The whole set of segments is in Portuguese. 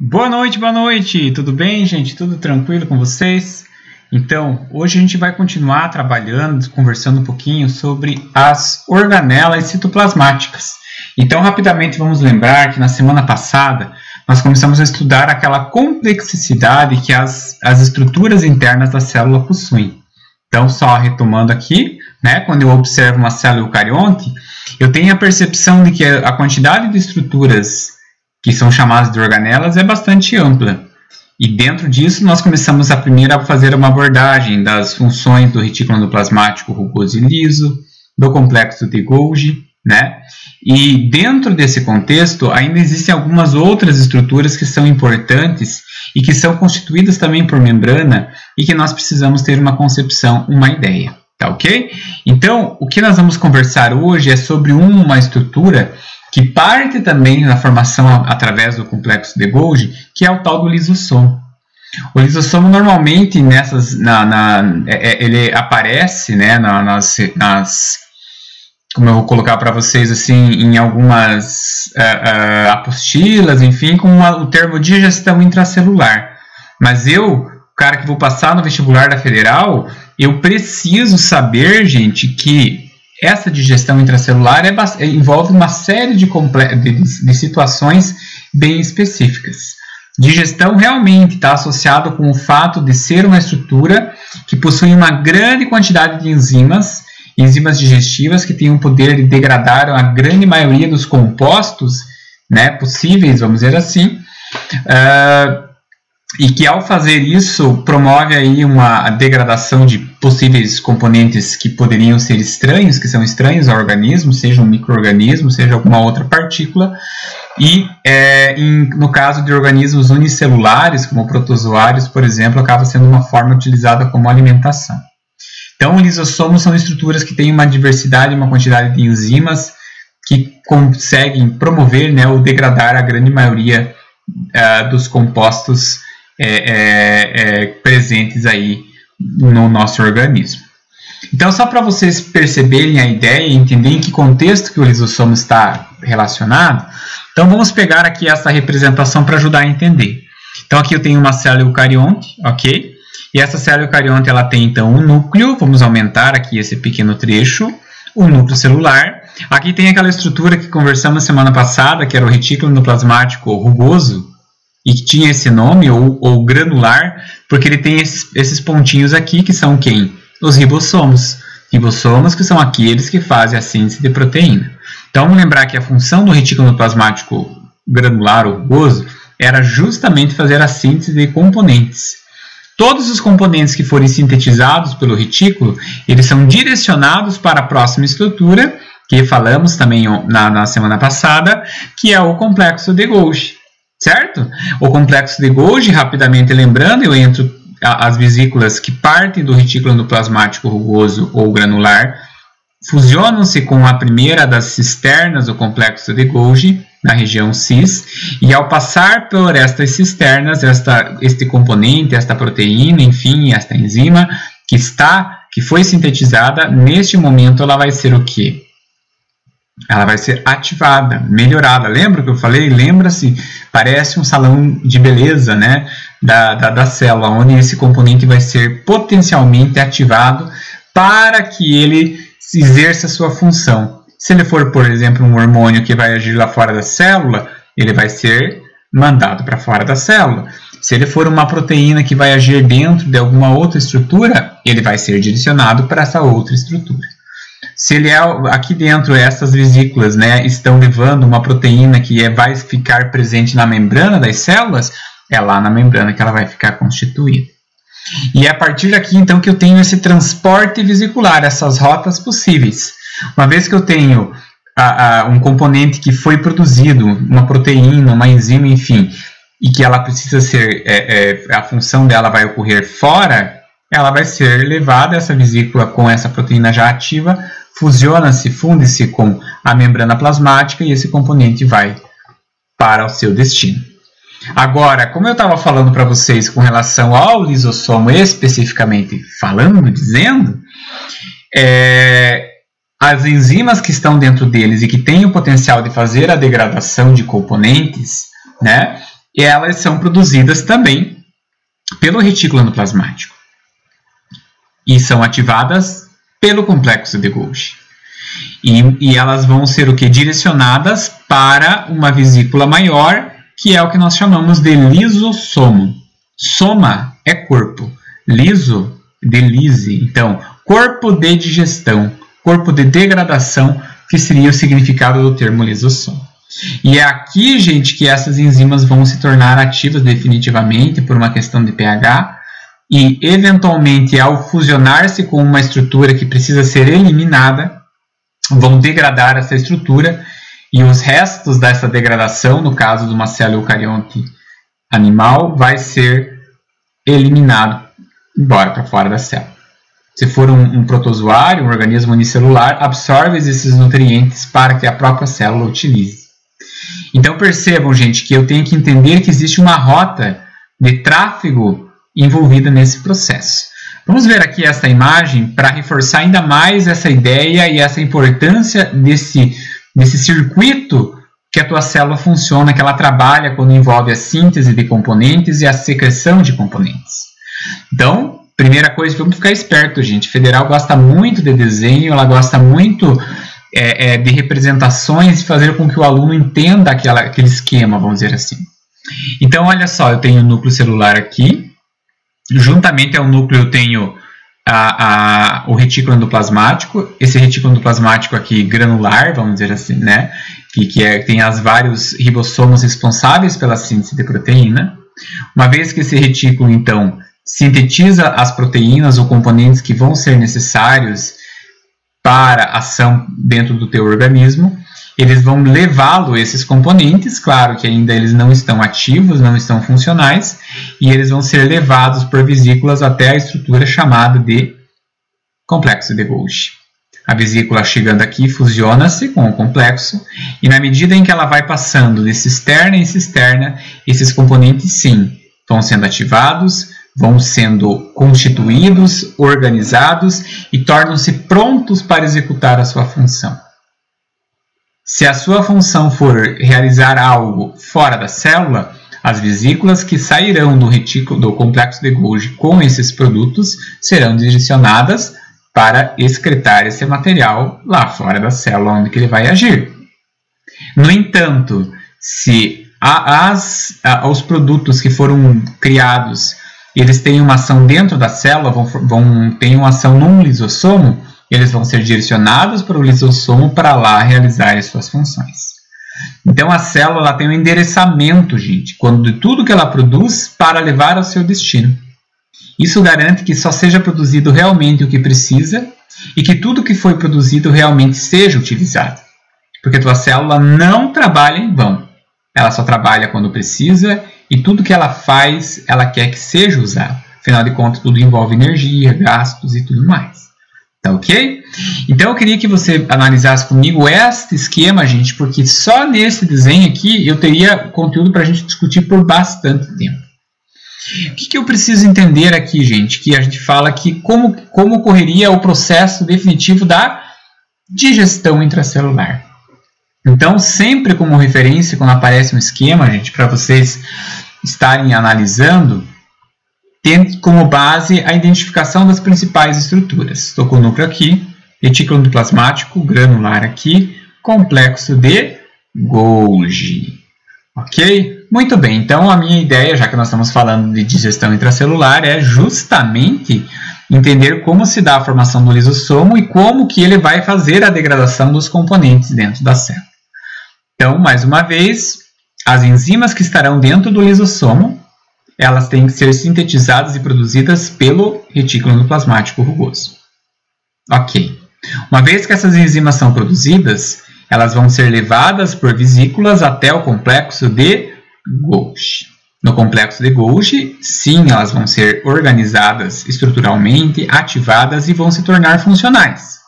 Boa noite, tudo bem, gente? Tudo tranquilo com vocês? Então, hoje a gente vai continuar trabalhando, conversando um pouquinho sobre as organelas citoplasmáticas. Então, rapidamente vamos lembrar que na semana passada nós começamos a estudar aquela complexidade que as estruturas internas da célula possuem. Então, só retomando aqui, quando eu observo uma célula eucarionte, eu tenho a percepção de que a quantidade de estruturas que são chamadas de organelas é bastante ampla. E dentro disso, nós começamos primeiro a fazer uma abordagem das funções do retículo endoplasmático rugoso e liso, do complexo de Golgi, E dentro desse contexto, ainda existem algumas outras estruturas que são importantes e que são constituídas também por membrana e que nós precisamos ter uma concepção, uma ideia, tá ok? Então, o que nós vamos conversar hoje é sobre uma estrutura que parte também da formação através do complexo de Golgi, que é o tal do lisossomo. O lisossomo normalmente ele aparece como eu vou colocar para vocês assim, em algumas apostilas, enfim, com o termo digestão intracelular. Mas o cara que vou passar no vestibular da Federal, eu preciso saber, gente, que essa digestão intracelular envolve uma série de situações bem específicas. Digestão realmente está associado com o fato de ser uma estrutura que possui uma grande quantidade de enzimas digestivas que têm o poder de degradar a grande maioria dos compostos possíveis, vamos dizer assim, e que ao fazer isso promove aí uma degradação de possíveis componentes que poderiam ser estranhos, que são estranhos ao organismo, seja um micro-organismo, seja alguma outra partícula, e no caso de organismos unicelulares, como protozoários, por exemplo, acaba sendo uma forma utilizada como alimentação. Então, lisossomos são estruturas que têm uma diversidade, uma quantidade de enzimas que conseguem promover ou degradar a grande maioria dos compostos presentes aí no nosso organismo. Então, só para vocês perceberem a ideia e entenderem em que contexto que o lisossomo está relacionado, então vamos pegar aqui essa representação para ajudar a entender. Então, aqui eu tenho uma célula eucarionte, ok? E essa célula eucarionte ela tem então um núcleo, vamos aumentar aqui esse pequeno trecho, o núcleo celular. Aqui tem aquela estrutura que conversamos semana passada, que era o retículo endoplasmático rugoso, e que tinha esse nome, ou granular, porque ele tem esses pontinhos aqui, que são quem? Os ribossomos. Ribossomos que são aqueles que fazem a síntese de proteína. Então, vamos lembrar que a função do retículo endoplasmático granular ou rugoso era justamente fazer a síntese de componentes. Todos os componentes que forem sintetizados pelo retículo, eles são direcionados para a próxima estrutura, que falamos também na semana passada, que é o complexo de Golgi. Certo? O complexo de Golgi, rapidamente lembrando, eu entro as vesículas que partem do retículo endoplasmático rugoso ou granular, fusionam-se com a primeira das cisternas do complexo de Golgi, na região cis, e ao passar por estas cisternas, este componente, esta proteína, enfim, esta enzima que foi sintetizada, neste momento ela vai ser o quê? Ela vai ser ativada, melhorada. Lembra que eu falei? Lembra-se? Parece um salão de beleza, da célula, onde esse componente vai ser potencialmente ativado para que ele exerça a sua função. Se ele for, por exemplo, um hormônio que vai agir lá fora da célula, ele vai ser mandado para fora da célula. Se ele for uma proteína que vai agir dentro de alguma outra estrutura, ele vai ser direcionado para essa outra estrutura. Se ele aqui dentro, essas vesículas estão levando uma proteína que vai ficar presente na membrana das células, é lá na membrana que ela vai ficar constituída. E é a partir daqui, então, que eu tenho esse transporte vesicular, essas rotas possíveis. Uma vez que eu tenho um componente que foi produzido, uma proteína, uma enzima, enfim, e que ela precisa ser, a função dela vai ocorrer fora, ela vai ser levada, essa vesícula com essa proteína já ativa, fusiona-se, funde-se com a membrana plasmática e esse componente vai para o seu destino. Agora, como eu estava falando para vocês com relação ao lisossomo especificamente dizendo, as enzimas que estão dentro deles e que têm o potencial de fazer a degradação de componentes, elas são produzidas também pelo retículo endoplasmático e são ativadas pelo complexo de Golgi. E elas vão ser o que? Direcionadas para uma vesícula maior, que é o que nós chamamos de lisossomo. Soma é corpo, liso, de lise. Então, corpo de digestão, corpo de degradação, que seria o significado do termo lisossomo. E é aqui, gente, que essas enzimas vão se tornar ativas definitivamente por uma questão de pH e, eventualmente, ao fusionar-se com uma estrutura que precisa ser eliminada, vão degradar essa estrutura e os restos dessa degradação, no caso de uma célula eucarionte animal, vai ser eliminado embora para fora da célula. Se for um protozoário, um organismo unicelular, absorve esses nutrientes para que a própria célula utilize. Então percebam, gente, que eu tenho que entender que existe uma rota de tráfego envolvida nesse processo. Vamos ver aqui essa imagem para reforçar ainda mais essa ideia e essa importância desse circuito que a tua célula funciona, que ela trabalha quando envolve a síntese de componentes e a secreção de componentes. Então, primeira coisa, vamos ficar esperto, gente. Federal gosta muito de desenho, ela gosta muito de representações e fazer com que o aluno entenda aquele esquema, vamos dizer assim. Então, olha só, eu tenho o núcleo celular aqui. Juntamente ao núcleo eu tenho o retículo endoplasmático. Esse retículo endoplasmático aqui granular, vamos dizer assim, né? Que tem os vários ribossomos responsáveis pela síntese de proteína. Uma vez que esse retículo, então, sintetiza as proteínas ou componentes que vão ser necessários para a ação dentro do teu organismo, eles vão levá-lo, esses componentes, claro que ainda eles não estão ativos, não estão funcionais, e eles vão ser levados por vesículas até a estrutura chamada de complexo de Golgi. A vesícula chegando aqui fusiona-se com o complexo, e na medida em que ela vai passando de cisterna em cisterna, esses componentes sim vão sendo ativados, vão sendo constituídos, organizados e tornam-se prontos para executar a sua função. Se a sua função for realizar algo fora da célula, as vesículas que sairão do retículo do complexo de Golgi com esses produtos serão direcionadas para excretar esse material lá fora da célula onde que ele vai agir. No entanto, se os produtos que foram criados eles têm uma ação dentro da célula, têm uma ação num lisossomo, eles vão ser direcionados para o lisossomo para lá realizar as suas funções. Então a célula ela tem um endereçamento, gente, de tudo que ela produz para levar ao seu destino. Isso garante que só seja produzido realmente o que precisa e que tudo que foi produzido realmente seja utilizado. Porque a tua célula não trabalha em vão. Ela só trabalha quando precisa e tudo que ela faz, ela quer que seja usado. Afinal de contas, tudo envolve energia, gastos e tudo mais. Tá ok? Então, eu queria que você analisasse comigo este esquema, gente, porque só nesse desenho aqui eu teria conteúdo para a gente discutir por bastante tempo. O que eu preciso entender aqui, gente? Que a gente fala que como ocorreria o processo definitivo da digestão intracelular. Então, sempre como referência, quando aparece um esquema, gente, para vocês estarem analisando, tendo como base a identificação das principais estruturas. Estou com o núcleo aqui, retículo endoplasmático, granular aqui, complexo de Golgi. Ok? Muito bem, então a minha ideia, já que nós estamos falando de digestão intracelular, é justamente entender como se dá a formação do lisossomo e como que ele vai fazer a degradação dos componentes dentro da célula. Então, mais uma vez, as enzimas que estarão dentro do lisossomo, elas têm que ser sintetizadas e produzidas pelo retículo endoplasmático rugoso. Ok. Uma vez que essas enzimas são produzidas, elas vão ser levadas por vesículas até o complexo de Golgi. No complexo de Golgi, sim, elas vão ser organizadas estruturalmente, ativadas e vão se tornar funcionais.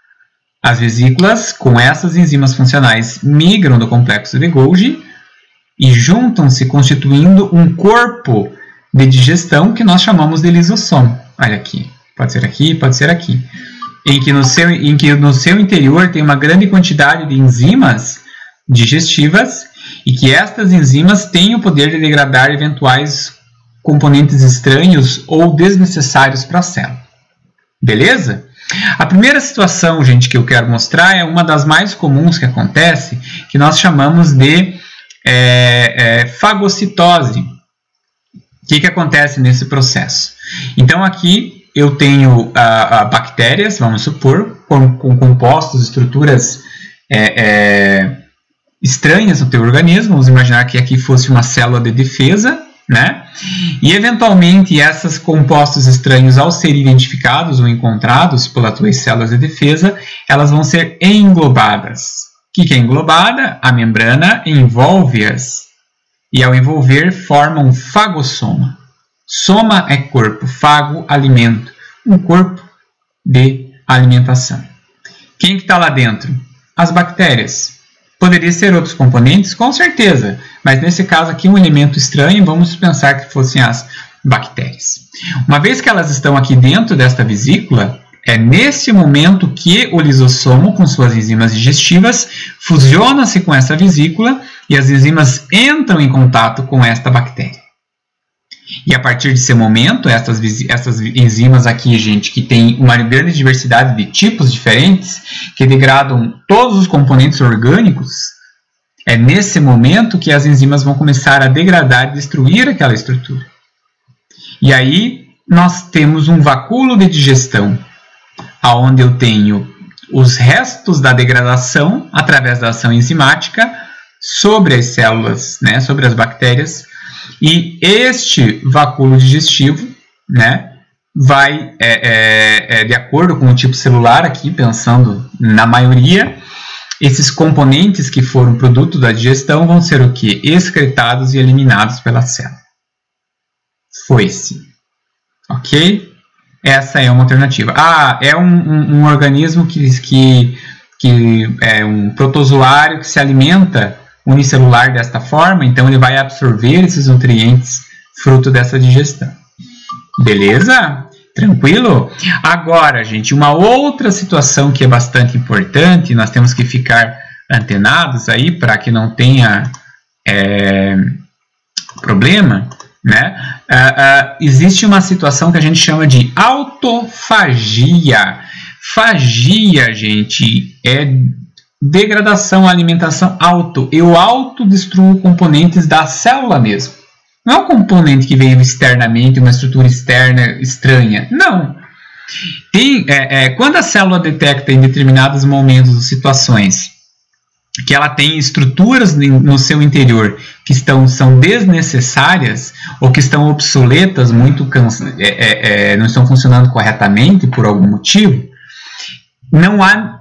As vesículas, com essas enzimas funcionais, migram do complexo de Golgi e juntam-se constituindo um corpo de digestão que nós chamamos de lisossomo. Olha aqui, pode ser aqui, pode ser aqui. Em que no seu interior tem uma grande quantidade de enzimas digestivas e que estas enzimas têm o poder de degradar eventuais componentes estranhos ou desnecessários para a célula. Beleza? A primeira situação, gente, que eu quero mostrar é uma das mais comuns que acontece, que nós chamamos de fagocitose. O que acontece nesse processo? Então, aqui eu tenho bactérias, vamos supor, com compostos, estruturas estranhas no teu organismo. Vamos imaginar que aqui fosse uma célula de defesa, né? E, eventualmente, esses compostos estranhos, ao serem identificados ou encontrados pelas tuas células de defesa, elas vão ser englobadas. O que é englobada? A membrana envolve-as. E, ao envolver, forma um fagossoma. Soma é corpo, fago, alimento. Um corpo de alimentação. Quem que está lá dentro? As bactérias. Poderia ser outros componentes? Com certeza. Mas, nesse caso aqui, um elemento estranho, vamos pensar que fossem as bactérias. Uma vez que elas estão aqui dentro desta vesícula, é nesse momento que o lisossomo, com suas enzimas digestivas, fusiona-se com essa vesícula e as enzimas entram em contato com esta bactéria. E a partir desse momento, essas enzimas aqui, gente, que tem uma grande diversidade de tipos diferentes, que degradam todos os componentes orgânicos, é nesse momento que as enzimas vão começar a degradar e destruir aquela estrutura. E aí nós temos um vacúolo de digestão, onde eu tenho os restos da degradação, através da ação enzimática, sobre as células, né, sobre as bactérias. E este vacúolo digestivo, né, vai, de acordo com o tipo celular aqui, pensando na maioria, esses componentes que foram produto da digestão vão ser o quê? Excretados e eliminados pela célula. Foi-se. Ok? Essa é uma alternativa. É um organismo que é um protozoário que se alimenta unicelular desta forma, então ele vai absorver esses nutrientes fruto dessa digestão. Beleza? Tranquilo? Agora, gente, uma outra situação que é bastante importante, nós temos que ficar antenados aí para que não tenha problema, né? Existe uma situação que a gente chama de autofagia. Fagia, gente, é degradação, alimentação, eu autodestruo componentes da célula mesmo. Não é um componente que veio externamente, uma estrutura externa estranha. Não. Quando a célula detecta em determinados momentos ou situações que ela tem estruturas no seu interior que são desnecessárias ou que estão obsoletas, não estão funcionando corretamente por algum motivo, não há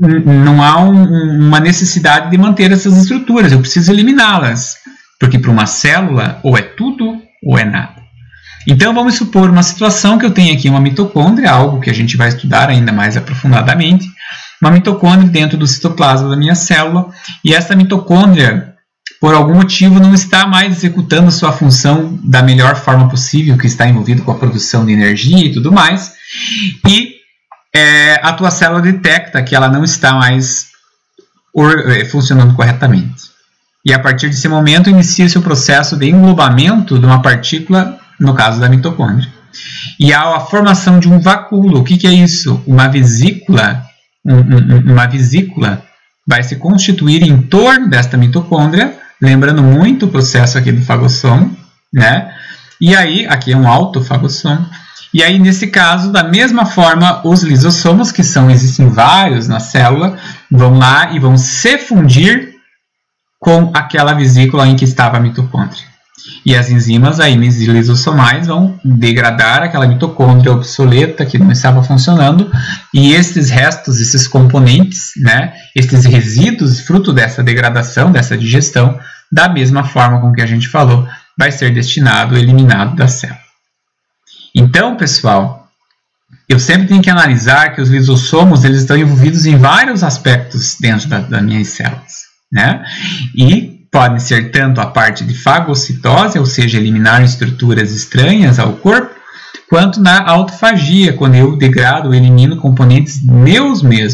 uma necessidade de manter essas estruturas. Eu preciso eliminá-las, porque para uma célula ou é tudo ou é nada. Então vamos supor uma situação que eu tenho aqui uma mitocôndria, algo que a gente vai estudar ainda mais aprofundadamente, uma mitocôndria dentro do citoplasma da minha célula, e essa mitocôndria, por algum motivo, não está mais executando sua função da melhor forma possível, que está envolvido com a produção de energia e tudo mais, e a tua célula detecta que ela não está mais funcionando corretamente. E a partir desse momento inicia-se o processo de englobamento de uma partícula, no caso da mitocôndria. E há a formação de um vacúolo. O que é isso? Uma vesícula. Uma vesícula vai se constituir em torno desta mitocôndria, lembrando muito o processo aqui do fagossoma, né? E aí, aqui é um autofagossoma. E aí, nesse caso, da mesma forma, os lisossomos, que existem vários na célula, vão lá e vão se fundir com aquela vesícula em que estava a mitocôndria. E as enzimas aí lisossomais vão degradar aquela mitocôndria obsoleta que não estava funcionando, e esses restos, esses componentes, né, esses resíduos, fruto dessa degradação, dessa digestão, da mesma forma com que a gente falou, vai ser destinado, eliminado da célula. Então, pessoal, eu sempre tenho que analisar que os lisossomos eles estão envolvidos em vários aspectos dentro das minhas células, né? E podem ser tanto a parte de fagocitose, ou seja, eliminar estruturas estranhas ao corpo, quanto na autofagia, quando eu degrado ou elimino componentes meus mesmo,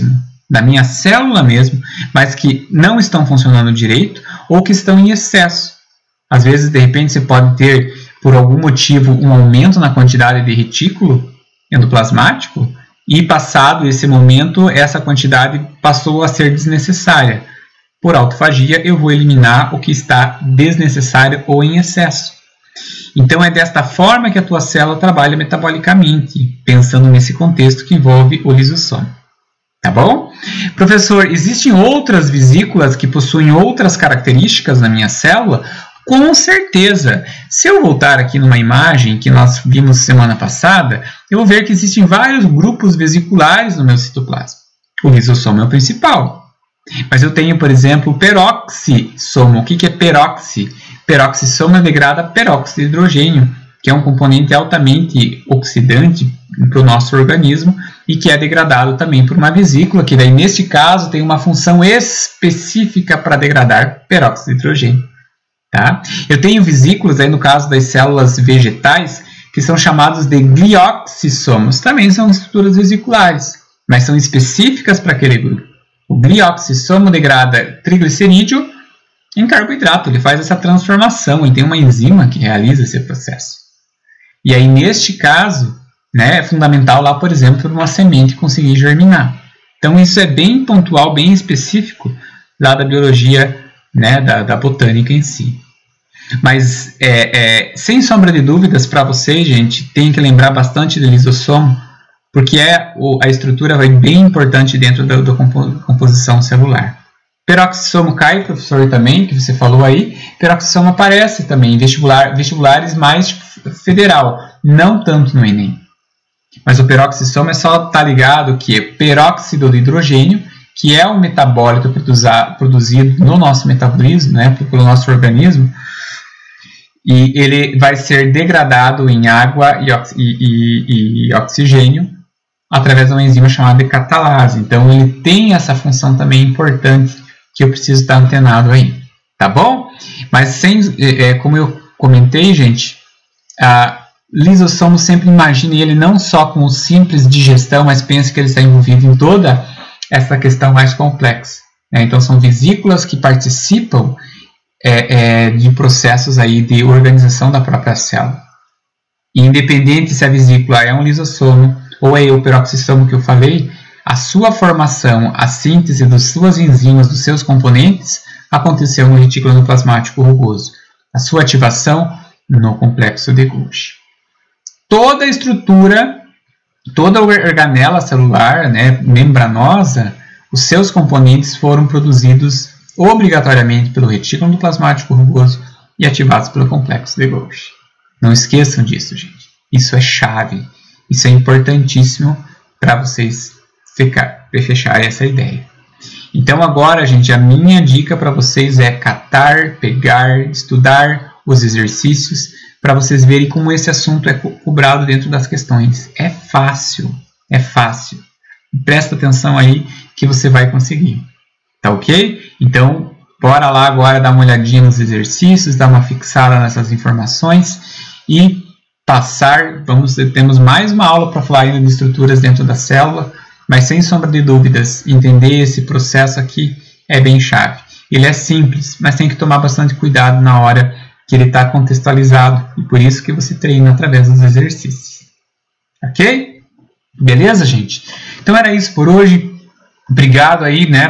da minha célula mesmo, mas que não estão funcionando direito ou que estão em excesso. Às vezes, de repente, você pode ter, por algum motivo, um aumento na quantidade de retículo endoplasmático e, passado esse momento, essa quantidade passou a ser desnecessária. Por autofagia, eu vou eliminar o que está desnecessário ou em excesso. Então, é desta forma que a tua célula trabalha metabolicamente, pensando nesse contexto que envolve o lisossomo. Tá bom? Professor, existem outras vesículas que possuem outras características na minha célula? Com certeza. Se eu voltar aqui numa imagem que nós vimos semana passada, eu vou ver que existem vários grupos vesiculares no meu citoplasma. O lisossomo é o principal. Mas eu tenho, por exemplo, o peroxissomo. O que é peroxi? Peroxissomo degrada peróxido de hidrogênio, que é um componente altamente oxidante para o nosso organismo e que é degradado também por uma vesícula, que daí, neste caso, tem uma função específica para degradar peróxido de hidrogênio. Tá? Eu tenho vesículas, aí no caso das células vegetais, que são chamados de glioxissomos. Também são estruturas vesiculares, mas são específicas para aquele grupo. O glioxissomo degrada triglicerídeo em carboidrato. Ele faz essa transformação e tem uma enzima que realiza esse processo. E aí, neste caso, né, é fundamental lá, por exemplo, para uma semente conseguir germinar. Então, isso é bem pontual, bem específico lá da biologia, né, da botânica em si. Mas, sem sombra de dúvidas, para vocês, gente, tem que lembrar bastante do lisossomo, porque a estrutura bem importante dentro da composição celular. Peroxissomo cai, professor, também, que você falou aí. Peroxissomo aparece também em vestibulares mais federal, não tanto no Enem. Mas o peroxissomo é só estar ligado que é peróxido de hidrogênio, que é um metabólito produzido no nosso metabolismo, né, pelo nosso organismo, e ele vai ser degradado em água e oxigênio através de uma enzima chamada de catalase. Então, ele tem essa função também importante que eu preciso estar antenado aí, tá bom? Mas, como eu comentei, gente, lisossomo sempre imagine ele não só com simples digestão, mas pense que ele está envolvido em toda essa questão mais complexa. Né? Então, são vesículas que participam de processos aí de organização da própria célula. E independente se a vesícula é um lisossomo ou é o peroxissomo que eu falei, a sua formação, a síntese das suas enzimas, dos seus componentes, aconteceu no retículo endoplasmático rugoso. A sua ativação no complexo de Golgi. Toda a estrutura, toda a organela celular, né, membranosa, os seus componentes foram produzidos obrigatoriamente pelo retículo endoplasmático rugoso e ativados pelo complexo de Golgi. Não esqueçam disso, gente. Isso é chave. Isso é importantíssimo para vocês fecharem essa ideia. Então agora, gente, a minha dica para vocês é catar, pegar, estudar os exercícios para vocês verem como esse assunto é cobrado dentro das questões. É fácil, é fácil. Presta atenção aí que você vai conseguir. Tá ok? Então, bora lá agora dar uma olhadinha nos exercícios, dar uma fixada nessas informações e passar. Temos mais uma aula para falar ainda de estruturas dentro da célula, mas sem sombra de dúvidas, entender esse processo aqui é bem chave. Ele é simples, mas tem que tomar bastante cuidado na hora que ele está contextualizado, e por isso que você treina através dos exercícios. Ok? Beleza, gente? Então era isso por hoje. Obrigado aí, né,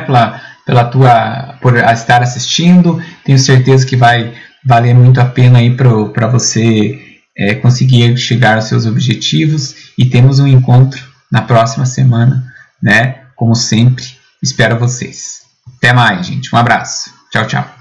por estar assistindo. Tenho certeza que vai valer muito a pena aí para você conseguir chegar aos seus objetivos. E temos um encontro na próxima semana, né? Como sempre, espero vocês. Até mais, gente. Um abraço. Tchau, tchau.